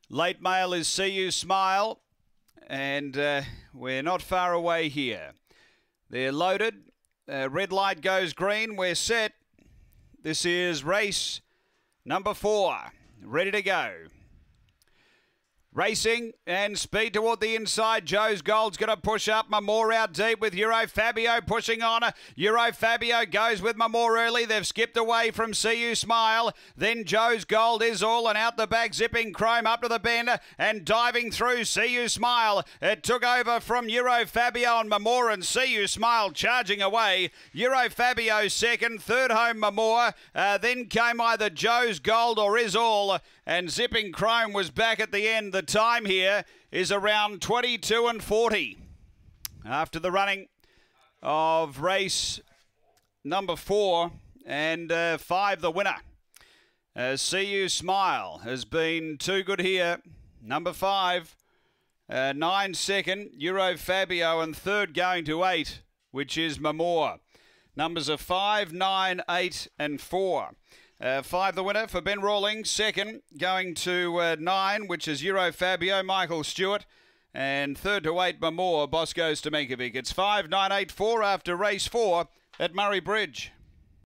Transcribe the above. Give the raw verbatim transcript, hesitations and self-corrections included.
Late mail is See You Smile, and uh, we're not far away here. They're loaded. Uh, red light goes green. We're set. This is race number four. Ready to go. Racing and speed toward the inside. Joe's Gold's going to push up. Mamor out deep with Euro Fabio pushing on. Euro Fabio goes with Mamor early. They've skipped away from See You Smile. Then Joe's Gold is all and out the back. Zipping Chrome up to the bend and diving through See You Smile. It took over from Euro Fabio and Mamor, and See You Smile charging away. Euro Fabio second. Third home Mamor. Uh, then came either Joe's Gold or Is All. And Zipping Chrome was back at the end. The time here is around twenty-two and forty. After the running of race number four and uh, five, the winner. Uh, See You Smile has been too good here. Number five, uh, nine second, Euro Fabio, and third going to eight, which is Mamor. Numbers are five, nine, eight, and four. Uh, five, the winner for Ben Rawlings. Second, going to uh, nine, which is Euro Fabio, Michael Stewart. And third to eight, Mamor, Bosco Stamenkovic. It's five, nine, eight, four after race four at Murray Bridge.